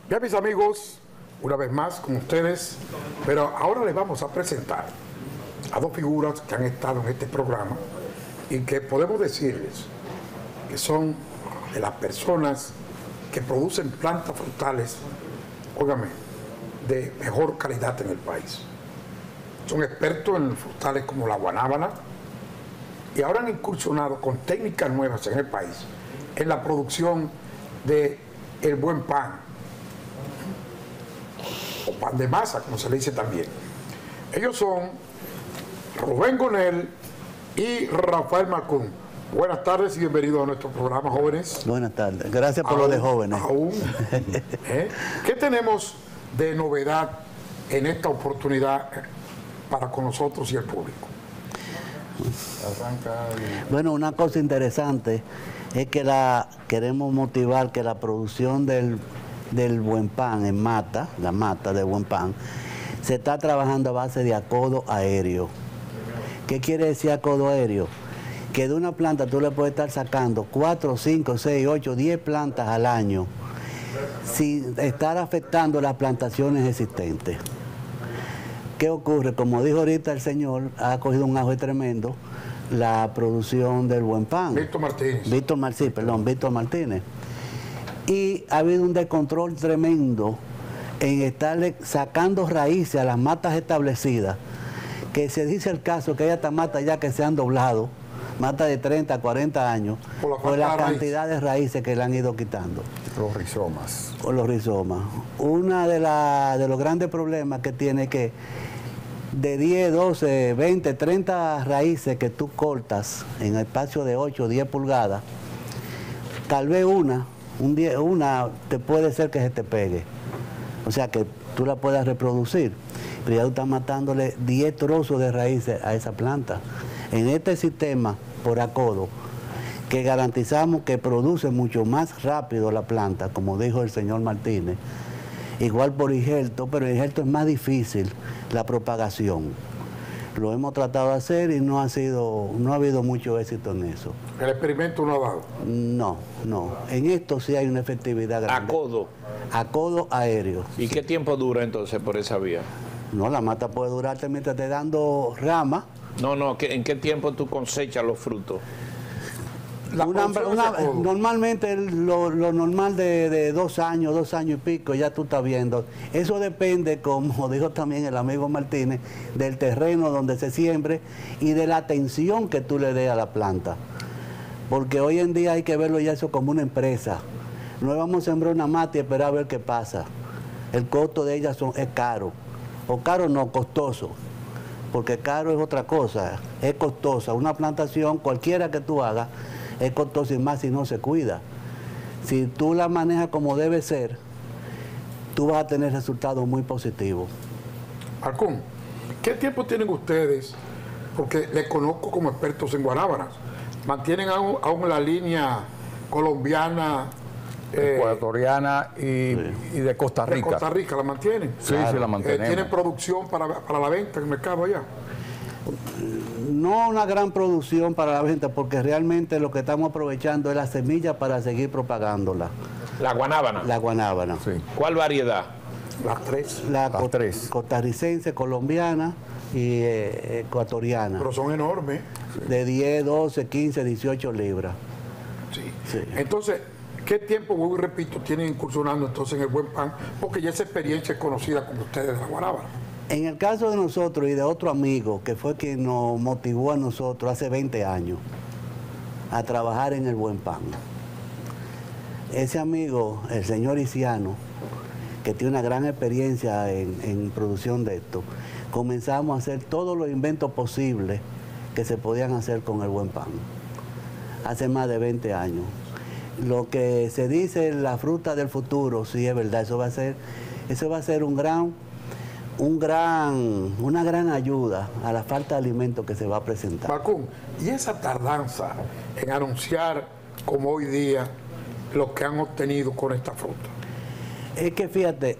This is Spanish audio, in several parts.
Bien, mis amigos, una vez más con ustedes, pero ahora les vamos a presentar a dos figuras que han estado en este programa y que podemos decirles que son de las personas que producen plantas frutales, óigame, de mejor calidad en el país. Son expertos en frutales como la guanábana y ahora han incursionado con técnicas nuevas en el país en la producción de el buen pan, o pan de masa, como se le dice también. Ellos son Rubén Gonel y Rafael Macún. Buenas tardes y bienvenidos a nuestro programa, jóvenes. Buenas tardes, gracias por lo de jóvenes. ¿Qué tenemos de novedad en esta oportunidad para con nosotros y el público? Bueno, una cosa interesante es que queremos motivar que la producción del buen pan en mata, la mata de buen pan, se está trabajando a base de acodo aéreo. ¿Qué quiere decir acodo aéreo? Que de una planta tú le puedes estar sacando 4, 5, 6, 8, 10 plantas al año sin estar afectando las plantaciones existentes. ¿Qué ocurre? Como dijo ahorita el señor, ha cogido un auge tremendo la producción del buen pan. Víctor Martínez. Víctor Martínez. Y ha habido un descontrol tremendo en estarle sacando raíces a las matas establecidas, que se dice el caso que hay hasta matas ya que se han doblado, matas de 30, 40 años, por la cantidad de raíces que le han ido quitando. Los rizomas. Por los rizomas. Uno de los grandes problemas que tiene es que de 10, 12, 20, 30 raíces que tú cortas en el espacio de 8, 10 pulgadas, tal vez una te puede ser que se te pegue. O sea, que tú la puedas reproducir. Pero ya tú estás matándole 10 trozos de raíces a esa planta. En este sistema, por acodo, que garantizamos que produce mucho más rápido la planta, como dijo el señor Martínez, igual por injerto, pero el injerto es más difícil la propagación. Lo hemos tratado de hacer y no ha habido mucho éxito en eso. ¿El experimento no ha dado? No. En esto sí hay una efectividad grande. Acodo. Acodo aéreo. ¿Y qué tiempo dura entonces por esa vía? No, la mata puede durarte mientras te dando ramas. No, ¿en qué tiempo tú cosechas los frutos? Normalmente lo normal de 2 años y pico, ya tú estás viendo. Eso depende, como dijo también el amigo Martínez, del terreno donde se siembre y de la atención que tú le des a la planta. Porque hoy en día hay que verlo ya eso como una empresa. No vamos a sembrar una mata y esperar a ver qué pasa. El costo de ella es caro. O caro no, costoso. Porque caro es otra cosa, es costosa. Una plantación, cualquiera que tú hagas, es costosa y más si no se cuida. Si tú la manejas como debe ser, tú vas a tener resultados muy positivos. Macún, ¿qué tiempo tienen ustedes? Porque les conozco como expertos en guanábanas. ¿Mantienen aún la línea colombiana, ecuatoriana y de Costa Rica? De Costa Rica, ¿la mantienen? Sí, claro. Sí, la mantenemos. ¿Tienen producción para la venta en el mercado allá? No una gran producción para la venta, porque realmente lo que estamos aprovechando es la semilla para seguir propagándola. ¿La guanábana? La guanábana. Sí. ¿Cuál variedad? Las tres. Las tres. Costarricense, colombiana y ecuatoriana. Pero son enormes. De 10, 12, 15, 18 libras. Sí. Entonces, ¿qué tiempo, vuelvo y repito, tienen incursionando entonces en el buen pan? Porque ya esa experiencia es conocida como ustedes de la guanábana. En el caso de nosotros y de otro amigo que fue quien nos motivó a nosotros hace 20 años a trabajar en el buen pan. Ese amigo, el señor Isiano, que tiene una gran experiencia en producción de esto, comenzamos a hacer todos los inventos posibles que se podían hacer con el buen pan. Hace más de 20 años. Lo que se dice la fruta del futuro, sí es verdad, eso va a ser una gran ayuda a la falta de alimentos que se va a presentar. Macún, ¿y esa tardanza en anunciar como hoy día lo que han obtenido con esta fruta? Es que fíjate,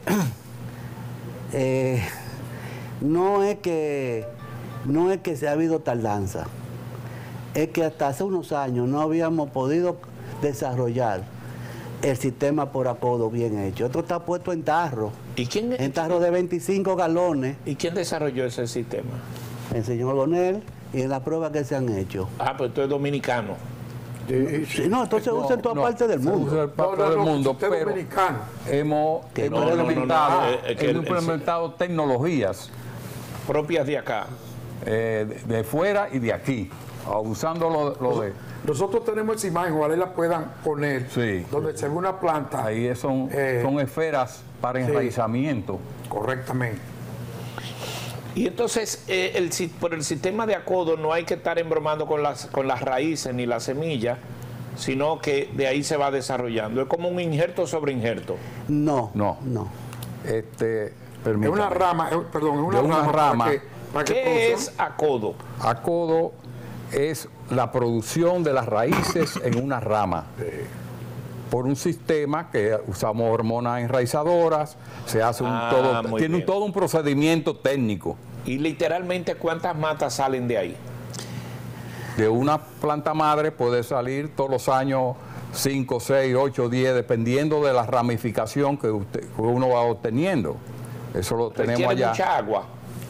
no es que se ha habido tardanza, es que hasta hace unos años no habíamos podido desarrollar el sistema por acodo bien hecho. Esto está puesto en tarro, en tarro de 25 galones. ¿Y quién desarrolló ese sistema? El señor Bonel y en las pruebas que se han hecho. Ah, pues tú eres dominicano. Sí, no, entonces usa en toda parte del mundo. Se usa en parte del mundo, usted es pero dominicano. hemos implementado tecnologías Propias de acá. de fuera y de aquí, usando lo de... Nosotros tenemos esa imagen, ojalá la puedan poner, Sí. donde se ve una planta. Ahí son esferas para enraizamiento. Correctamente. Y entonces, por el sistema de acodo no hay que estar embromando con las raíces ni las semillas, sino que de ahí se va desarrollando. Es como un injerto sobre injerto. No. Es Permítame. una rama, perdón, es De una rama. para que ¿Qué es acodo? Acodo es la producción de las raíces en una rama. Por un sistema que usamos hormonas enraizadoras, se hace tiene todo un procedimiento técnico. Y literalmente, ¿cuántas matas salen de ahí? De una planta madre puede salir todos los años 5, 6, 8, 10, dependiendo de la ramificación que uno va obteniendo. Eso lo tenemos Requiere allá. mucha agua.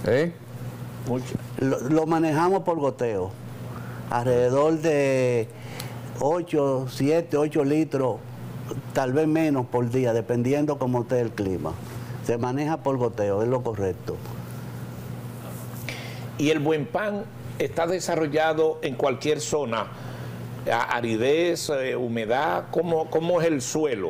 Lo manejamos por goteo. Alrededor de 8, 7, 8 litros, tal vez menos por día, dependiendo cómo esté el clima. Se maneja por goteo, es lo correcto. Y el buen pan está desarrollado en cualquier zona. Aridez, humedad, ¿cómo es el suelo?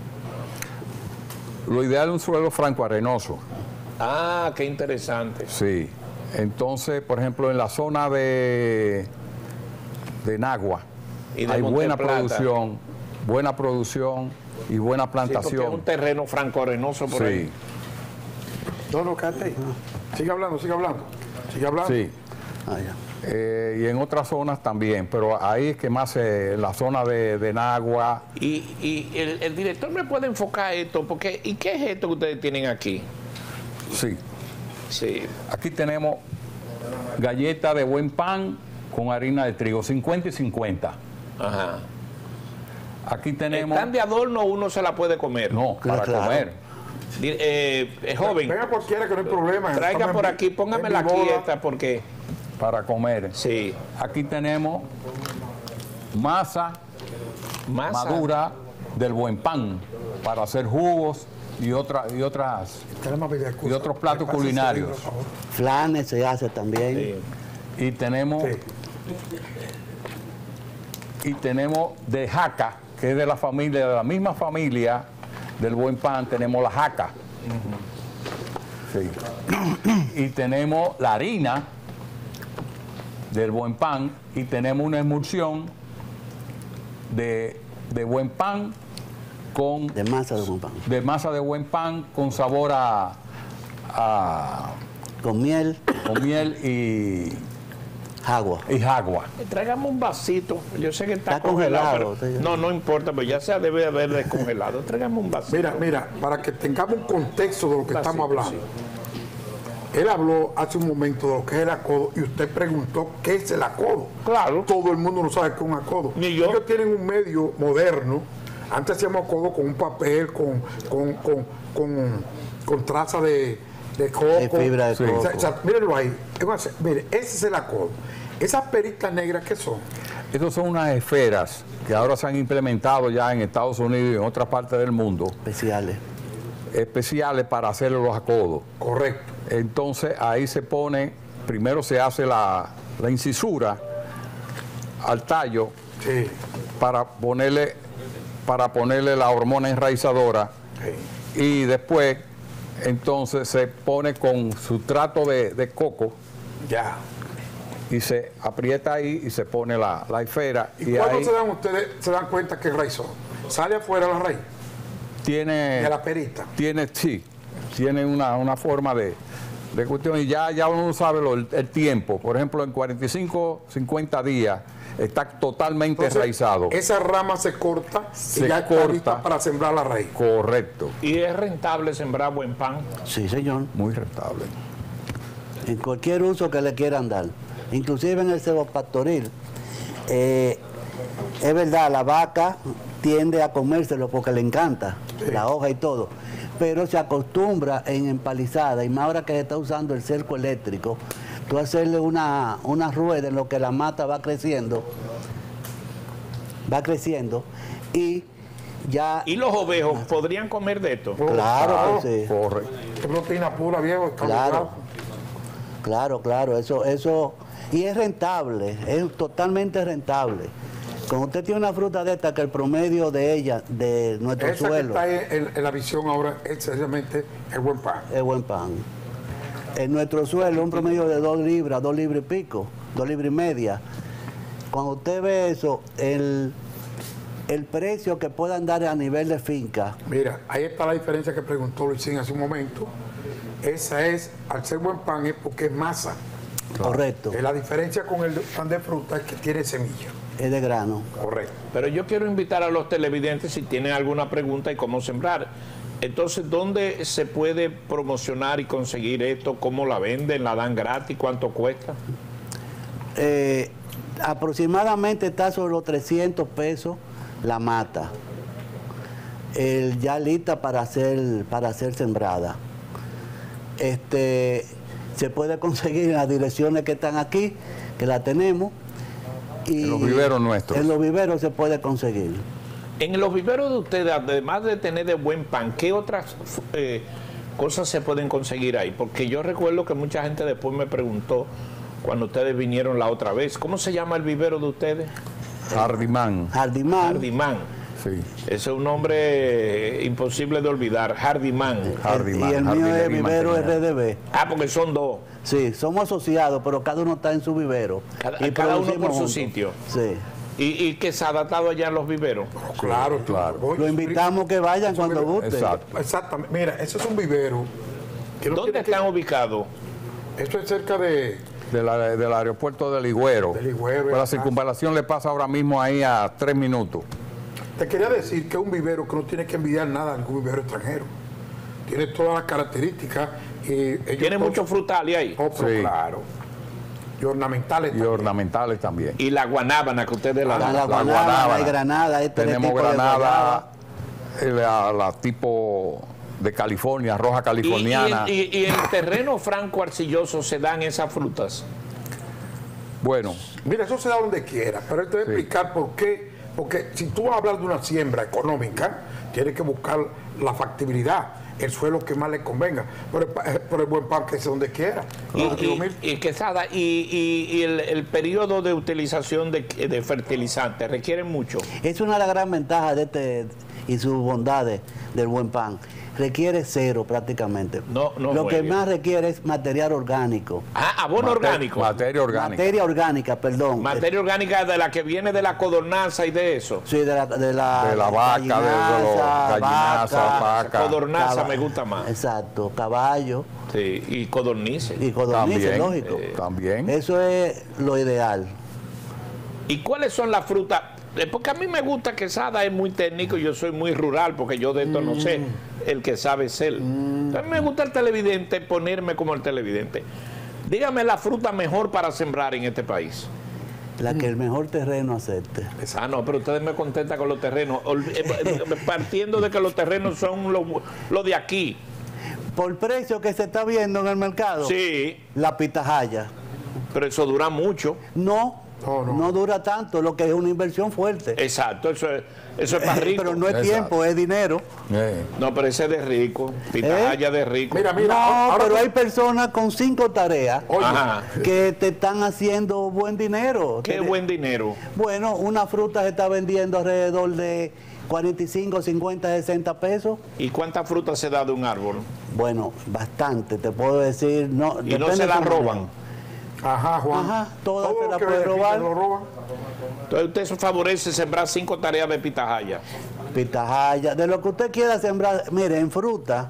Lo ideal es un suelo franco-arenoso. Ah, qué interesante. Sí. Entonces, por ejemplo, en la zona de Nagua Y de hay buena Monteplata. producción y buena Sí, porque plantación. es un terreno franco-arenoso por ahí. No, quédate ahí. Sigue hablando. Sí. Ah, ya. Y en otras zonas también, pero ahí es que más la zona de Nagua. Y el director me puede enfocar esto, porque ¿y qué es esto que ustedes tienen aquí? Sí. Sí. Aquí tenemos galletas de buen pan con harina de trigo, 50 y 50. Ajá. Aquí tenemos... ¿Están de adorno o uno se la puede comer? No, para Claro. comer. Joven, Venga cualquiera que no hay problema. traiga Estamos por en- aquí, póngamela en mi aquí boda. esta, porque Para comer. sí, Aquí tenemos masa masa. madura del buen pan para hacer jugos y otros platos culinarios. Flanes se hace también. Sí. Y tenemos de jaca, que es de la misma familia del buen pan, tenemos la jaca. Sí. Y tenemos la harina del buen pan y tenemos una emulsión de buen pan con De masa de un pan. de masa de buen pan con sabor Con miel, con miel y agua. jagua. Tráigame un vasito. Yo sé que está Está congelado, pero- sí. no importa, pero ya se debe haber descongelado. Tráigame un vasito. Mira, para que tengamos un contexto de lo que Vasito, estamos hablando. Él habló hace un momento de lo que es el acodo y usted preguntó qué es el acodo. Claro. Todo el mundo no sabe qué es un acodo. Ni yo. Ellos tienen un medio moderno. Antes hacíamos acodo con un papel, con traza de coco. De fibra de coco. O sea, mírenlo ahí. Mire, ese es el acodo. Esas peritas negras, ¿qué son? Estas son unas esferas que ahora se han implementado ya en Estados Unidos y en otras partes del mundo, Especiales. especiales para hacer los acodos. Correcto. Entonces ahí se pone, primero se hace la incisura al tallo Sí. para ponerle la hormona enraizadora Sí. y después entonces se pone con sustrato de coco Ya. y se aprieta ahí y se pone la esfera ¿Y y cuándo ahí se dan cuenta que es raíz son? ¿Sale afuera la raíz? tiene De la perita. tiene una forma de cuestión y ya uno sabe el tiempo. Por ejemplo, en 45, 50 días está totalmente Entonces, enraizado. esa rama se corta y Se ya está corta. lista para sembrar la raíz. Correcto, ¿Y es rentable sembrar buen pan? Sí, señor. muy rentable. En cualquier uso que le quieran dar. Inclusive en el cebopastoril. Es verdad, la vaca tiende a comérselo porque le encanta la hoja y todo, pero se acostumbra en empalizada, y más ahora que se está usando el cerco eléctrico, tú hacerle una rueda en lo que la mata va creciendo y ya... ¿Y los ovejos podrían comer de esto? Claro que sí. Corre. Es proteína pura, viejo. es Claro, carbohidrato. claro, eso, y es rentable, es totalmente rentable. Cuando usted tiene una fruta de esta, que el promedio de ella, de nuestro Esa suelo, que está en la visión ahora es sencillamente el buen pan. es buen pan. En nuestro suelo, un promedio de 2 libras, 2 libras y pico, 2 libras y media. Cuando usted ve eso, el precio que puedan dar a nivel de finca, Mira, ahí está la diferencia que preguntó Luisín hace un momento. Esa es, al ser buen pan, es porque es masa. correcto, La diferencia con el pan de fruta es que tiene semilla. es de grano. Correcto. Pero yo quiero invitar a los televidentes si tienen alguna pregunta y cómo sembrar. Entonces, ¿dónde se puede promocionar y conseguir esto? ¿Cómo la venden? ¿La dan gratis? ¿Cuánto cuesta? Aproximadamente está sobre los 300 pesos la mata, ya lista para ser sembrada. Se puede conseguir en las direcciones que están aquí, que la tenemos. Y En los viveros nuestros. En los viveros se puede conseguir. En los viveros de ustedes, además de tener de buen pan, ¿qué otras cosas se pueden conseguir ahí? Porque yo recuerdo que mucha gente después me preguntó, cuando ustedes vinieron la otra vez, ¿cómo se llama el vivero de ustedes? Jardimán. Jardimán, Jardimán. Sí. Ese es un nombre imposible de olvidar, Jardimán. Jardimán. y el mío es Jardinería y Vivero mantenimiento. RDB. Ah, porque son dos. Sí, somos asociados, pero cada uno está en su vivero. Cada uno por producimos su juntos. sitio. Sí. Y que se ha adaptado allá en los viveros. Claro, claro. Voy- Lo invitamos que vayan cuando guste. Exacto. Exactamente. Mira, ese es un vivero. Que no ¿Dónde tiene están ubicados? Esto es cerca de... Del aeropuerto de Ligüero. De Ligüero, Pues la exacto. circunvalación le pasa ahora mismo ahí a 3 minutos. Te quería decir que es un vivero que no tiene que envidiar nada a ningún vivero extranjero. Tiene todas las características. Y ellos Tiene todos- mucho frutal ahí. Oh, pero Sí. claro. Y ornamentales Y también. ornamentales también. Y la guanábana que ustedes la dan. La guanábana, guanábana. hay granada, hay tres Tenemos tipos de granada, guayaba. la tipo de California, roja californiana. Y en terreno franco arcilloso se dan esas frutas. Bueno, Mira, eso se da donde quiera, pero te voy a Sí. explicar por qué. Porque si tú vas a hablar de una siembra económica, tienes que buscar la factibilidad, el suelo que más le convenga. Por el buen pan que es donde quiera. Y Quesada, y el periodo de utilización de fertilizantes requiere mucho. Es una de las gran ventajas de este y sus bondades del buen pan. Requiere cero prácticamente. No Lo que juegue. más requiere es material orgánico. Ah, abono orgánico. Materia orgánica. Materia orgánica, perdón. Materia orgánica de la que viene de la codornaza y de eso. Sí, de la De la vaca, de los gallinaza, vaca. Codornaza caba- me gusta más. Exacto, caballo Sí, y codornices. y codornices, También, lógico. también. Eso es lo ideal. ¿Y cuáles son las frutas? Porque a mí me gusta Quesada, es muy técnico, yo soy muy rural, porque yo de esto no sé, el que sabe es él. A mí me gusta el televidente, ponerme como el televidente. Dígame la fruta mejor para sembrar en este país. La que el mejor terreno acepte. Ah, no, pero ustedes me contentan con los terrenos. Partiendo de que los terrenos son los de aquí. Por precio que se está viendo en el mercado, Sí, la pitahaya. pero eso dura mucho. No dura tanto, lo que es una inversión fuerte. Exacto, eso es para rico. Pero no es Exacto. tiempo, es dinero. No, pero ese es de rico. Pitahaya de rico. Mira, No, ahora pero tú- hay personas con 5 tareas Oye, Ajá. que te están haciendo buen dinero. Qué buen dinero. Bueno, una fruta se está vendiendo alrededor de 45, 50, 60 pesos. ¿Y cuántas frutas se da de un árbol? Bueno, bastante, te puedo decir. No, Y no depende se la de tu roban. manejo. Ajá, Juan. Ajá, todas Todo se lo la que puede ven aquí robar. se lo roban. Entonces usted se favorece sembrar 5 tareas de pitahaya. Pitahaya, de lo que usted quiera sembrar. Mire, en fruta,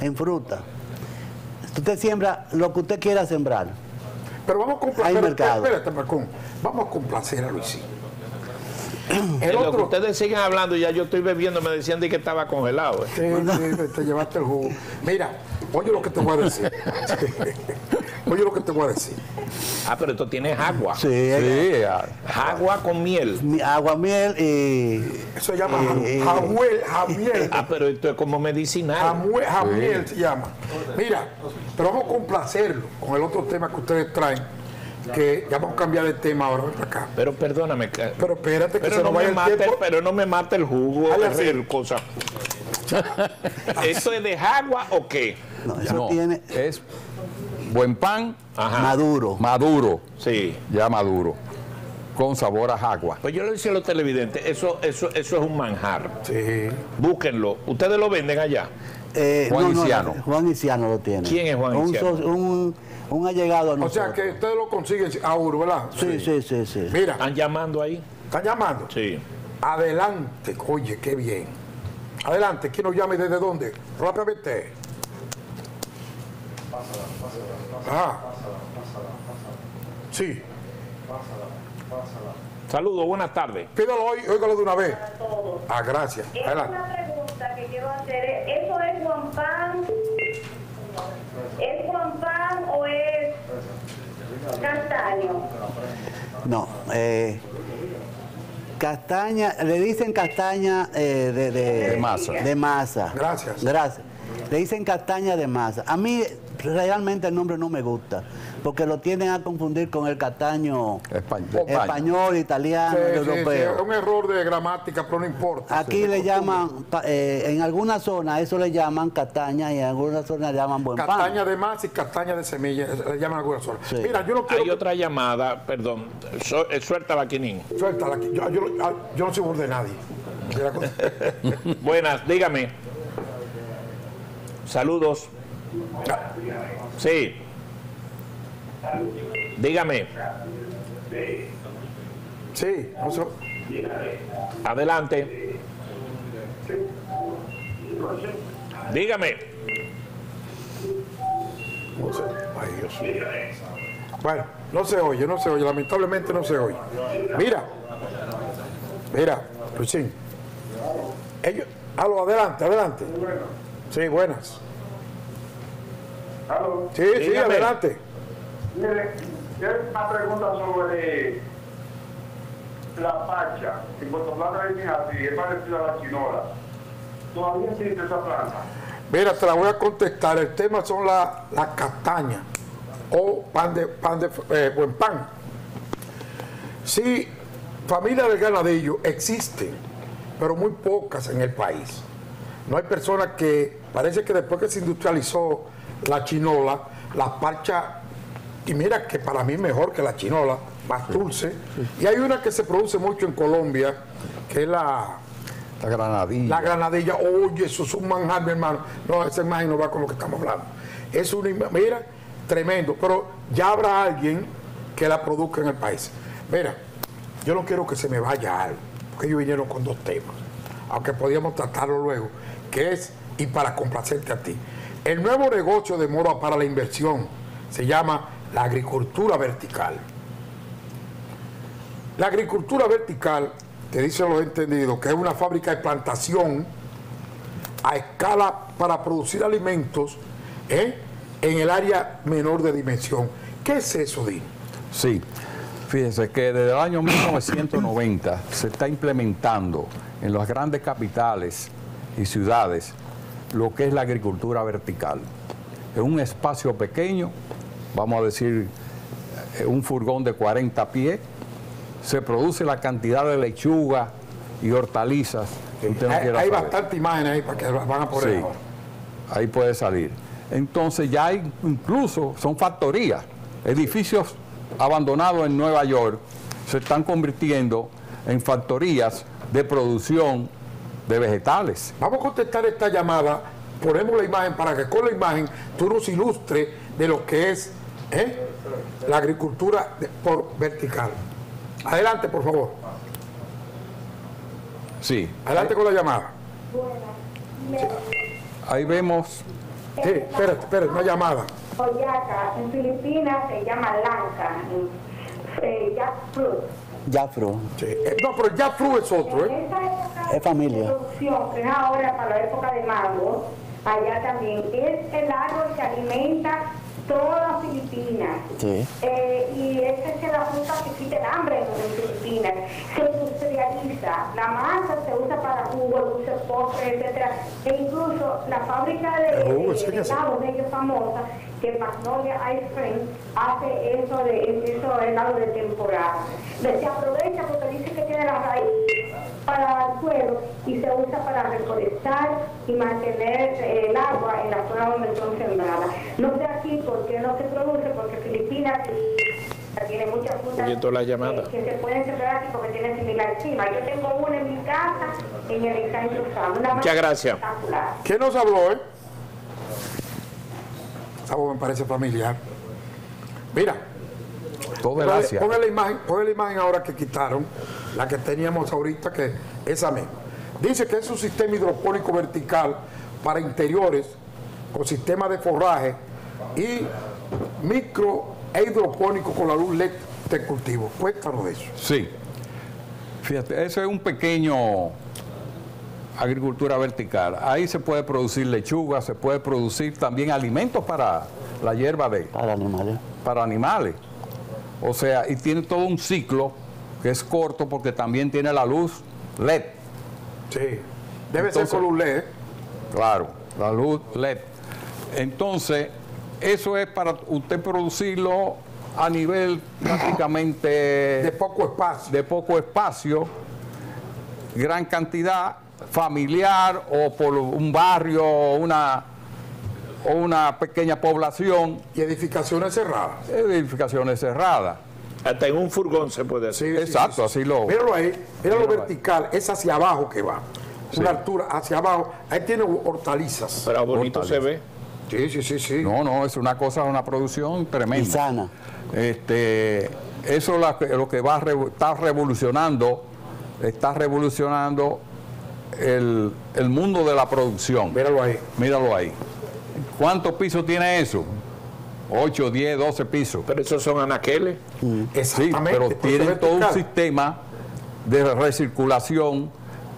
usted siembra lo que usted quiera sembrar. Pero vamos a complacer. Hay mercado. Espérate, Marcón. Vamos a complacer a Luisín. En El lo que otro. ustedes siguen hablando, ya yo estoy bebiendo, me decían de que estaba congelado. Sí, te llevaste el jugo. Mira, oye lo que te voy a decir. Oye lo que te voy a decir. Ah, pero esto tiene agua. Sí, Sí, Agua con miel. agua, miel y... Eso se llama jamiel. Ah, pero esto es como medicinal. Jamiel se llama. Mira, pero vamos a complacerlo con el otro tema que ustedes traen, que ya vamos a cambiar de tema ahora, ven para acá. Pero perdóname. Pero espérate que Pero se no, nos vaya el tiempo. pero no me mate el jugo, Dale así. el cosa. ¿Esto es de agua o qué? No, eso no, tiene es buen pan Ajá. maduro. maduro, Sí. ya maduro, con sabor a agua. Pues yo le decía a los televidentes, eso es un manjar. Sí. Búsquenlo. ¿Ustedes lo venden allá? Juan Iciano. Juan Iciano lo tiene. ¿Quién es Juan Un Iciano? un allegado a O sea nosotros. que ustedes lo consiguen a Uru, ¿verdad? Sí. Mira, ¿Están llamando ahí? ¿están llamando? Sí. Adelante, oye, qué bien. Adelante, ¿quién nos llama y desde dónde? Rápidamente. Ah. Sí. Saludos, buenas tardes. Pídalo hoy, óigalo de una vez. Ah, gracias. Es Adelante. una pregunta que quiero hacer. ¿Eso es Juan Pan? ¿Es Juan Pan o es castaño? No, castaña, le dicen castaña de masa. De masa. Gracias. Gracias. Le dicen castaña de masa. A mí realmente el nombre no me gusta, porque lo tienden a confundir con el castaño español, italiano, Sí, sí, sí, europeo. es un error de gramática, pero no importa. Aquí le llaman, en algunas zonas eso le llaman castaña y en algunas zonas le llaman buen pan. Castaña de masa y castaña de semilla, le llaman algunas zonas. Sí. Mira, yo no quiero... Hay otra llamada, perdón. Suéltala, Quinín. Suéltala aquí. Yo no soy burro de nadie. Buenas, dígame. Saludos. Sí. Dígame. Sí, no sé. Adelante. Dígame. No sé. Ay, Dios mío. Bueno, no se oye, lamentablemente no se oye. Mira, Luisín. Adelante. Sí, buenas. ¿Aló? Sí, Dígame. adelante. Mire, quiero una pregunta sobre la pacha. En Puerto Plata dicen así, es parecida a la chinola. ¿Todavía existe esa planta? Mira, te la voy a contestar. El tema son las castañas o buen pan. Sí, familias del ganadillo existen, pero muy pocas en el país. No hay personas que, parece que después que se industrializó la chinola, la parcha, y mira que para mí es mejor que la chinola, más dulce. Y hay una que se produce mucho en Colombia, que es la granadilla. La granadilla. Oye, eso es un manjar, mi hermano. No, esa imagen no va con lo que estamos hablando. Es una, mira, tremendo, pero ya habrá alguien que la produzca en el país. Mira, yo no quiero que se me vaya algo, porque ellos vinieron con dos temas, aunque podíamos tratarlo luego, que es, y para complacerte a ti, el nuevo negocio de Moroa para la inversión se llama la agricultura vertical. La agricultura vertical, te dicen los entendidos, que es una fábrica de plantación a escala para producir alimentos en el área menor de dimensión. ¿Qué es eso, Dino? Sí, fíjense que desde el año 1990 se está implementando en las grandes capitales y ciudades lo que es la agricultura vertical. En un espacio pequeño, vamos a decir un furgón de 40 pies, se produce la cantidad de lechuga y hortalizas que usted no quiera Hay saber. bastante imágenes ahí para que van a poner Sí, ahora. ahí puede salir. Entonces ya hay, incluso son factorías, edificios abandonados en Nueva York se están convirtiendo en factorías de producción de vegetales. Vamos a contestar esta llamada, ponemos la imagen para que con la imagen tú nos ilustres de lo que es la agricultura por vertical. Adelante, por favor. Sí, Adelante con la llamada. ahí vemos, Sí, espérate, una llamada. Oyaca, en Filipinas se llama lanca, jackfruit. Jafro, Sí. No, pero ya Flu es otro, En esta época Es familia. de producción, que es ahora para la época de mango, allá también, es el árbol que alimenta todas Filipinas. Sí. Y esa es la fruta que quita el hambre en Filipinas. Se industrializa, la masa se usa para jugo, dulces, postres, etcétera. E incluso la fábrica de helados de ellos famosa, que Magnolia Ice Cream hace eso helado de temporada. Se aprovecha porque dice que tiene la raíz para el suelo y se usa para reforestar y mantener el agua en la zona donde son sembradas. No sé aquí por qué no se produce, porque Filipinas tiene muchas frutas que se pueden sembrar aquí porque tiene similar clima. Yo tengo una en mi casa, en el ensanche Usado. Muchas gracias. ¿Quién nos habló, Esa voz me parece familiar. Mira, ponga la imagen ahora que quitaron, la que teníamos ahorita, que esa misma. Dice que es un sistema hidropónico vertical para interiores con sistema de forraje y micro e hidropónico con la luz LED de cultivo. Cuéntanos de eso. Sí. Fíjate, eso es un pequeño agricultura vertical. Ahí se puede producir lechuga, se puede producir también alimentos para la hierba para animales. O sea, y tiene todo un ciclo que es corto porque también tiene la luz LED. Sí, debe ser con luz LED. Claro, la luz LED. Entonces, eso es para usted producirlo a nivel prácticamente de poco espacio, gran cantidad, familiar o por un barrio o una pequeña población. Y edificaciones cerradas. Edificaciones cerradas. Hasta en un furgón se puede hacer. Sí, exacto, así lo... Míralo ahí, míralo vertical, es hacia abajo que va. Sí. Una altura hacia abajo, ahí tiene hortalizas. Pero bonito se ve. Sí. No, es una cosa, una producción tremenda. Y sana. Eso es lo que está revolucionando el mundo de la producción. Míralo ahí. ¿Cuántos pisos tiene eso? 8, 10, 12 pisos. Pero esos son anaqueles. Sí, pero tienen todo un sistema de recirculación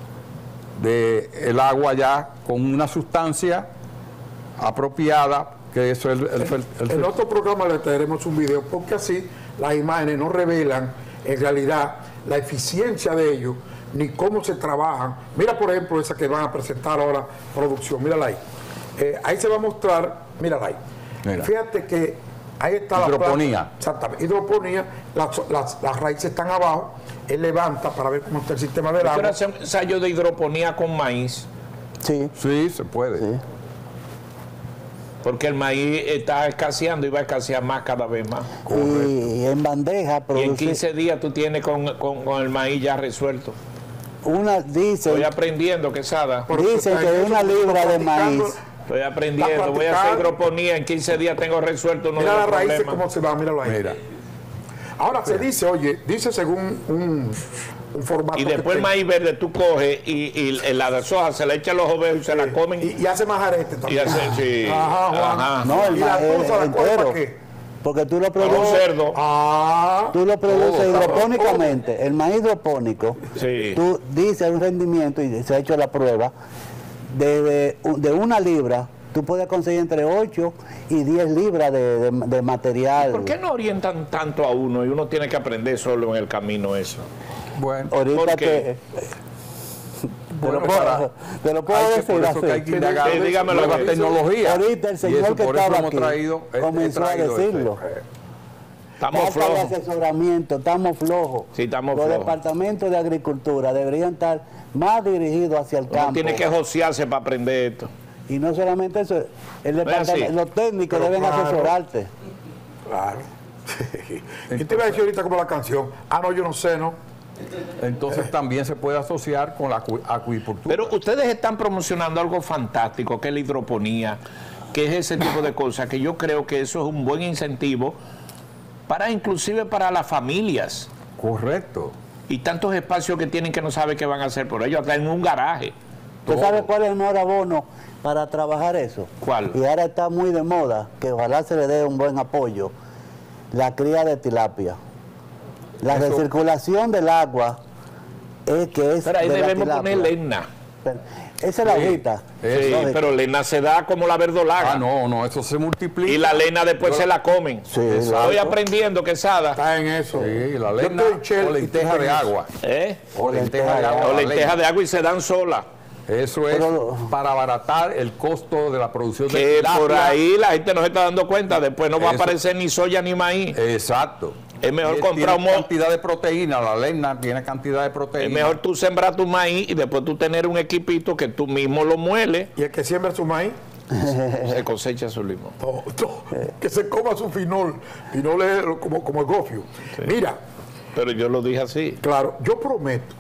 del agua ya con una sustancia apropiada, que eso es en otro programa le traeremos un video, porque así las imágenes no revelan en realidad la eficiencia de ellos, ni cómo se trabajan. Mira, por ejemplo, esa que van a presentar ahora, producción, mírala ahí. Ahí se va a mostrar, mírala ahí. Mira. Fíjate que ahí está hidroponía. La planta. Exactamente, hidroponía, las raíces están abajo, él levanta para ver cómo está el sistema del agua. ¿Quiero hacer un ensayo de hidroponía con maíz? Sí. Sí, se puede. Sí. Porque el maíz está escaseando y va a escasear más cada vez más. Y en bandeja produce... Y en 15 días tú tienes con el maíz ya resuelto. Estoy aprendiendo, Quesada. Dicen que de 1 libra de maíz... Estoy aprendiendo, voy a hacer hidroponía, en 15 días tengo resuelto uno de los problemas. Mira las raíces cómo se va, míralo ahí. Mira. Ahora se dice según un formato. Y después el maíz verde tú coges y la soja se la echa a los ovejos y se la comen. Y hace majarete también. Y hace, sí. Ajá. No, el maíz entero. Porque tú lo produces. Tú lo produces hidropónicamente. El maíz hidropónico, tú dices un rendimiento, y se ha hecho la prueba, de 1 libra. Tú puedes conseguir entre 8 y 10 libras de material. ¿Por qué no orientan tanto a uno y uno tiene que aprender solo en el camino eso? Bueno, ahorita te lo puedo decir así. Dígamelo. Nueva tecnología. Ahorita el señor que estaba aquí comenzó a decirlo. Estamos flojos. Asesoramiento, estamos flojos. Sí, estamos flojos. Los flojos. departamentos de agricultura deberían estar más dirigidos hacia el campo. Uno tiene que josearse para aprender esto. Y no solamente eso, los técnicos deben asesorarte. Claro. ¿Qué te iba a decir ahorita como la canción? No, yo no sé, ¿no? Entonces también se puede asociar con la acuicultura. Pero ustedes están promocionando algo fantástico, que es la hidroponía, que es ese tipo de cosas, que yo creo que eso es un buen incentivo inclusive para las familias. Correcto. Y tantos espacios que tienen que no saben qué van a hacer por ellos, hasta en un garaje. ¿Usted sabe cuál es el mejor abono para trabajar eso? ¿Cuál? Y ahora está muy de moda, que ojalá se le dé un buen apoyo, la cría de tilapia. La recirculación del agua es que es. Pero ahí de debemos tilapia. poner lena. Esa es la hojita. Sí, pero lena se da como la verdolaga. Ah, no, eso se multiplica. Y la lena después se la comen. Sí, Estoy aprendiendo, Quesada. Está en eso. Sí, la Yo lena estoy en Shell o y lenteja tú de en eso. agua. O lenteja de agua. O la lenteja leña. de agua y se dan sola. Eso es Pero- para abaratar el costo de la producción de Que tilapia. por ahí la gente no se está dando cuenta. Después no va a Eso. aparecer ni soya ni maíz. Exacto. Es mejor Y comprar tiene un cantidad de proteína, la lena tiene cantidad de proteína. Es mejor tú sembrar tu maíz y después tú tener un equipito que tú mismo lo mueles. Y el que siembra su maíz, Se cosecha su limón. que se coma su finol. Finol es como el gofio. Mira, Pero yo lo dije así. claro, yo prometo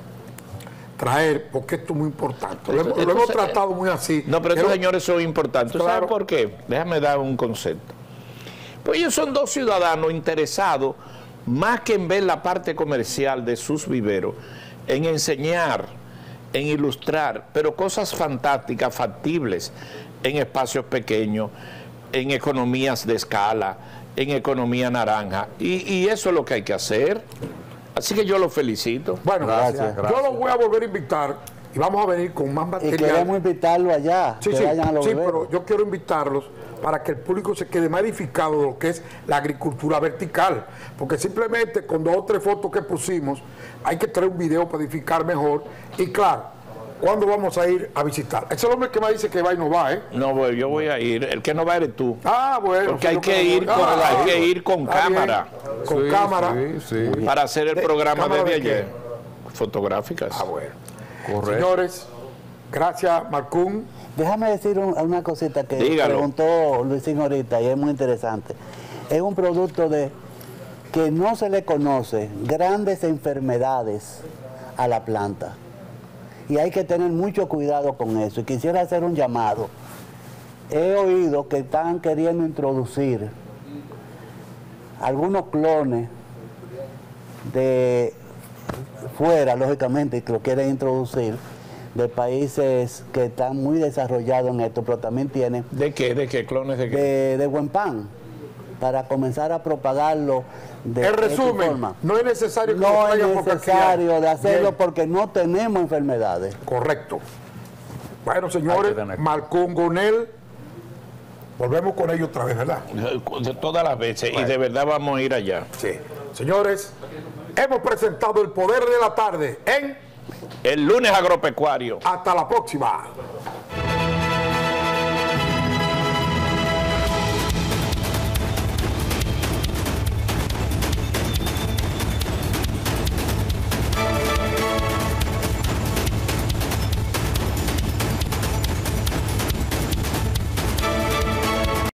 traer, porque esto es muy importante. Lo hemos Entonces, tratado muy así. No, pero estos Pero- señores son importantes. ¿Tú Claro. sabes por qué? Déjame dar un concepto. Pues ellos son dos ciudadanos interesados, más que en ver la parte comercial de sus viveros, en enseñar, en ilustrar, pero cosas fantásticas, factibles, en espacios pequeños, en economías de escala, en economía naranja. Y eso es lo que hay que hacer. Así que yo los felicito. Bueno, Gracias. yo los voy a volver a invitar y vamos a venir con más Y material. queremos invitarlo allá, Sí, que sí, vayan a los sí, viveros. pero yo quiero invitarlos para que el público se quede más edificado de lo que es la agricultura vertical, porque simplemente con 2 o 3 fotos que pusimos hay que traer un video para edificar mejor. Y claro, ¿cuándo vamos a ir a visitar? Ese es el hombre que me dice que va y no va, ¿eh? No, pues yo voy a ir. El que no va eres tú. Ah, bueno. Porque hay yo que creo ir con- hay que ir con está bien. cámara. Con Sí, cámara. sí, sí. Para hacer el programa ¿cámara desde de qué? ayer. Fotográficas. Ah, bueno. Correcto. Señores, gracias, Marcún. Déjame decir una cosita que Dígalo. preguntó Luisín ahorita y es muy interesante. Es un producto de que no se le conoce grandes enfermedades a la planta. Y hay que tener mucho cuidado con eso. Y quisiera hacer un llamado. He oído que están queriendo introducir algunos clones de fuera, lógicamente, que lo quieren introducir, de países que están muy desarrollados en esto, pero también tienen ¿De qué? ¿De qué? ¿Clones de qué? de buen pan, para comenzar a propagarlo de En esta resumen, forma. no es necesario que lo No es traigan porque aquí necesario hay. de hacerlo Bien. porque no tenemos enfermedades. Correcto. Bueno, Hay señores, que tener- Marcún Gonel, volvemos con ellos otra vez, ¿verdad? De todas las veces. Y de verdad vamos a ir allá. Sí. Señores, hemos presentado El Poder de la Tarde en El lunes agropecuario. Hasta la próxima.